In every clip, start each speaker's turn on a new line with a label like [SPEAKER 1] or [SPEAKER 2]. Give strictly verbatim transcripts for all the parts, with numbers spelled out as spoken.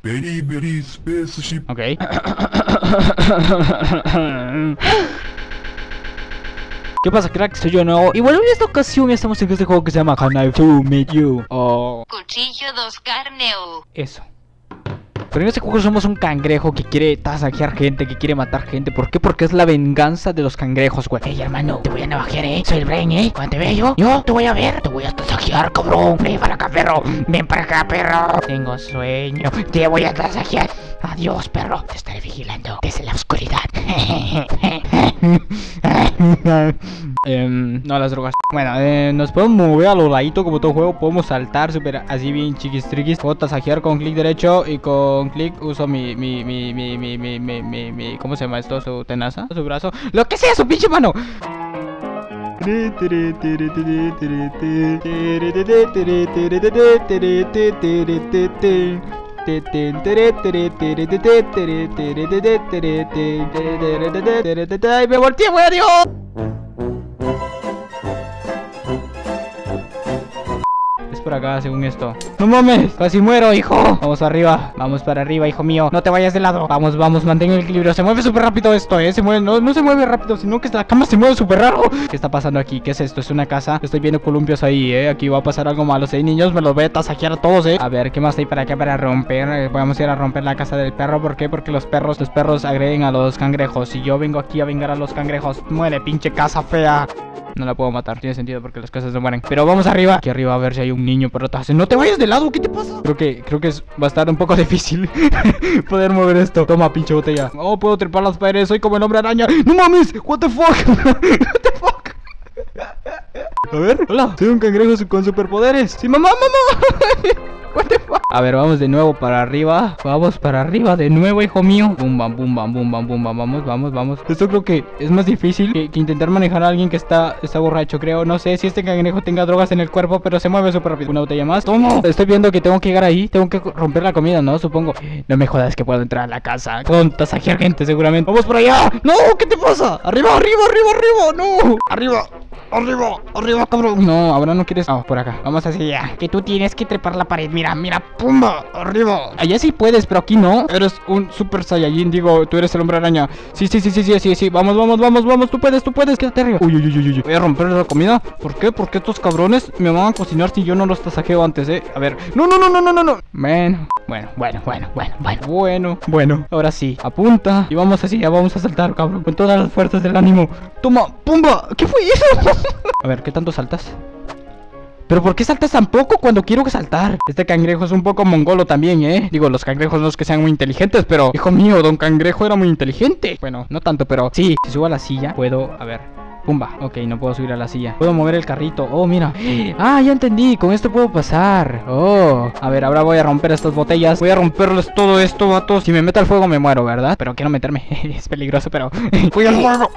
[SPEAKER 1] Very, very spaceship.
[SPEAKER 2] Ok. ¿Qué pasa, crack? Soy yo de nuevo. Y bueno, en esta ocasión estamos en este juego que se llama Can I To Meet You. O...
[SPEAKER 3] Cuchillo dos carneo.
[SPEAKER 2] Eso. Pero en este juego somos un cangrejo que quiere tasajear gente, que quiere matar gente. ¿Por qué? Porque es la venganza de los cangrejos, güey.
[SPEAKER 4] Ey, hermano, te voy a navajear, eh. Soy el Brain, eh. Cuando te veo yo, yo te voy a ver. Te voy a tasajear, cabrón. Ven para acá, perro. Ven para acá, perro. Tengo sueño. Te voy a tasajear. Adiós, perro. Te estaré vigilando desde la oscuridad.
[SPEAKER 2] um, no, las drogas. Bueno, eh, nos podemos mover a lo ladito como todo juego. Podemos saltar super así bien chiquis triquis. Puedo tasajear con clic derecho y con clic uso mi, mi, mi, mi, mi, mi, mi, mi, mi, ¿cómo se llama esto? Su tenaza, su brazo. Lo que sea, su pinche mano. ¡Ay, me volteé, güey! ¡Adiós! Es por acá, según esto. ¡No mames! ¡Casi muero, hijo! Vamos arriba. Vamos para arriba, hijo mío. No te vayas de lado. Vamos, vamos, mantén el equilibrio. Se mueve súper rápido esto, ¿eh? Se mueve, no, no se mueve rápido, sino que la cama se mueve súper raro. ¿Qué está pasando aquí? ¿Qué es esto? Es una casa. Estoy viendo columpios ahí, ¿eh? Aquí va a pasar algo malo. ¿Eh, niños? Me los voy a tasajear a todos, ¿eh? A ver, ¿qué más hay para acá para romper? Eh, Vamos a ir a romper la casa del perro. ¿Por qué? Porque los perros, los perros agreden a los cangrejos. Y yo vengo aquí a vengar a los cangrejos. Muere, pinche casa fea. No la puedo matar, tiene sentido porque las casas se mueren. Pero vamos arriba. Aquí arriba a ver si hay un niño, pero te no te vayas de lado, ¿qué te pasa? Creo que, creo que es, va a estar un poco difícil poder mover esto. Toma, pinche botella. Oh, puedo trepar las paredes, soy como el hombre araña. No mames, what the fuck. What the fuck. A ver, hola, soy un cangrejo con superpoderes. Sí, mamá, mamá. What the fuck. A ver, vamos de nuevo para arriba. Vamos para arriba de nuevo, hijo mío. Bum, bam, bum, bam, bum, bam, bum, bam. Vamos, vamos, vamos. Esto creo que es más difícil que, que intentar manejar a alguien que está, está borracho, creo. No sé si este cangrejo tenga drogas en el cuerpo, pero se mueve súper rápido. Una botella más. Toma. Estoy viendo que tengo que llegar ahí. Tengo que romper la comida, ¿no? Supongo. No me jodas que puedo entrar a la casa. Puedo tasajear gente, seguramente. Vamos por allá. No, ¿qué te pasa? Arriba, arriba, arriba, arriba. No. Arriba. Arriba, arriba, cabrón. No, ahora no quieres. Vamos por acá. Vamos hacia allá.
[SPEAKER 4] Que tú tienes que trepar la pared. Mira, mira, pumba.
[SPEAKER 2] Arriba. Allá sí puedes, pero aquí no. Eres un super saiyajin, digo, tú eres el hombre araña. Sí, sí, sí, sí, sí, sí, sí. Vamos, vamos, vamos, vamos. Tú puedes, tú puedes. Quédate arriba. Uy, uy, uy, uy, uy. Voy a romper la comida. ¿Por qué? Porque estos cabrones me van a cocinar si yo no los tasajeo antes, eh. A ver. No, no, no, no, no, no, no. Bueno, bueno, bueno, bueno, bueno, bueno. Bueno, bueno. Ahora sí. Apunta. Y vamos así. Ya vamos a saltar, cabrón. Con todas las fuerzas del ánimo. Toma, pumba. ¿Qué fue eso? A ver, ¿qué tanto saltas? ¿Pero por qué saltas tan poco cuando quiero saltar? Este cangrejo es un poco mongolo también, ¿eh? Digo, los cangrejos no es que sean muy inteligentes, pero... Hijo mío, don cangrejo era muy inteligente. Bueno, no tanto, pero... Sí, si subo a la silla, puedo... A ver... Pumba, ok, no puedo subir a la silla. Puedo mover el carrito, oh, mira. Ah, ya entendí, con esto puedo pasar. Oh, a ver, ahora voy a romper estas botellas. Voy a romperles todo esto, vatos. Si me meto al fuego me muero, ¿verdad? Pero quiero meterme, es peligroso, pero... ¡Voy al fuego!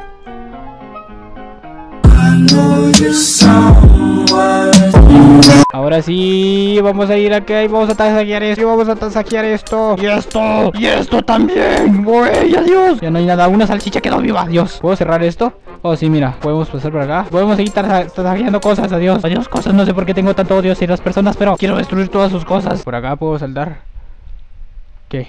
[SPEAKER 2] Ahora sí, vamos a ir acá y vamos a tasajear esto. Y vamos a tasajear esto. Y esto. Y esto también. Güey, adiós. Ya no hay nada. Una salchicha quedó viva. Adiós. ¿Puedo cerrar esto? Oh, sí, mira. Podemos pasar por acá. Podemos seguir tasajeando cosas. Adiós. Adiós, cosas. No sé por qué tengo tanto odio hacia las personas, pero quiero destruir todas sus cosas. Por acá puedo saltar. ¿Qué?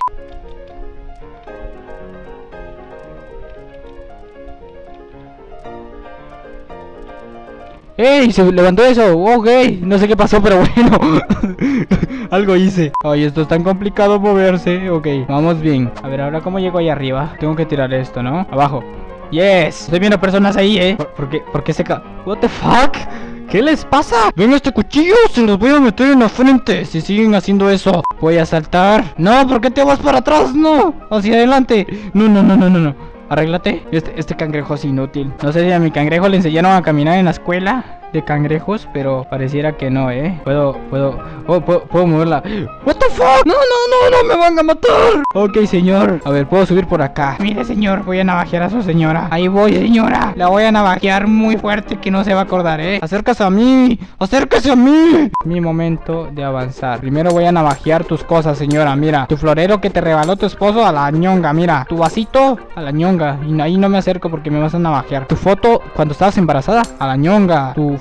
[SPEAKER 2] ¡Ey! Se levantó eso. Ok, no sé qué pasó, pero bueno. Algo hice. Ay, esto es tan complicado moverse. Ok, vamos bien. A ver, ahora cómo llego ahí arriba. Tengo que tirar esto, ¿no? Abajo. Yes. Estoy viendo personas ahí, ¿eh? ¿Por, por qué? ¿Por qué se ca... What the fuck? ¿Qué les pasa? Ven este cuchillo, se los voy a meter en la frente si siguen haciendo eso. Voy a saltar. No, ¿por qué te vas para atrás? No, hacia adelante. No, no, no, no, no, no. Arréglate. Este, este cangrejo es inútil. No sé si a mi cangrejo le enseñaron a caminar en la escuela de cangrejos, pero pareciera que no, ¿eh? Puedo, puedo, oh, puedo, puedo moverla. What the fuck? No, no, no, no, me van a matar. Ok, señor. A ver, puedo subir por acá. Mire, señor, voy a navajear a su señora. Ahí voy, señora. La voy a navajear muy fuerte que no se va a acordar, ¿eh? Acércase a mí. Acércase a mí. Mi momento de avanzar. Primero voy a navajear tus cosas, señora. Mira, tu florero que te regaló tu esposo a la ñonga. Mira, tu vasito a la ñonga. Y ahí no me acerco porque me vas a navajear. Tu foto cuando estabas embarazada a la ñonga. Tu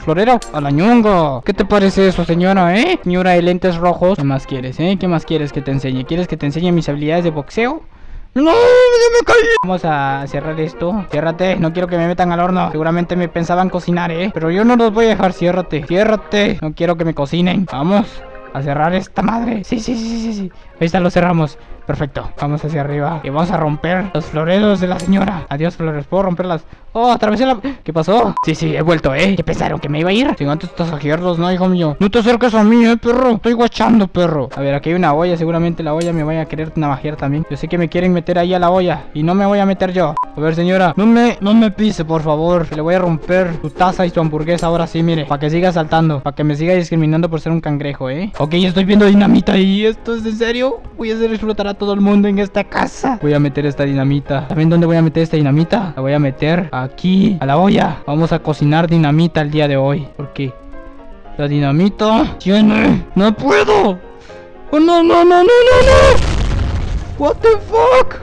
[SPEAKER 2] florero. A la ñonga. ¿Qué te parece eso, señora, eh? Señora de lentes rojos. ¿Qué más quieres, eh? ¿Qué más quieres que te enseñe? ¿Quieres que te enseñe mis habilidades de boxeo? ¡No! ¡Ya me caí! Vamos a cerrar esto. Ciérrate, no quiero que me metan al horno. Seguramente me pensaban cocinar, eh. Pero yo no los voy a dejar, ciérrate. Ciérrate. No quiero que me cocinen. Vamos a cerrar esta madre. Sí, sí, sí, sí, sí. Ahí está, lo cerramos. Perfecto, vamos hacia arriba y vamos a romper los floreros de la señora. Adiós, flores, ¿puedo romperlas? Oh, atravesé la... ¿Qué pasó? Sí, sí, he vuelto, ¿eh? ¿Qué pensaron? ¿Que me iba a ir? Si antes estás saquearlos, no, hijo mío. No te acerques a mí, ¿eh, perro? Estoy guachando, perro. A ver, aquí hay una olla. Seguramente la olla me vaya a querer navajear también. Yo sé que me quieren meter ahí a la olla y no me voy a meter yo. A ver, señora, no me, no me pise, por favor. Le voy a romper su taza y su hamburguesa ahora sí, mire. Para que siga saltando, para que me siga discriminando por ser un cangrejo, ¿eh? Ok, estoy viendo dinamita ahí. ¿Esto es en serio? Voy a hacer explotar a todo el mundo en esta casa. Voy a meter esta dinamita. ¿Saben dónde voy a meter esta dinamita? La voy a meter aquí, a la olla. Vamos a cocinar dinamita el día de hoy. Porque la dinamita tiene... ¡No puedo! ¡Oh, no, no, no, no, no, no! What the fuck?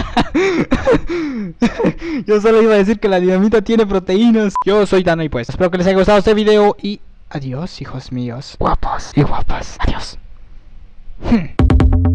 [SPEAKER 2] Yo solo iba a decir que la dinamita tiene proteínas. Yo soy Dano y pues espero que les haya gustado este video. Y adiós, hijos míos.
[SPEAKER 4] Guapos y guapas. Adiós.
[SPEAKER 2] Hmm.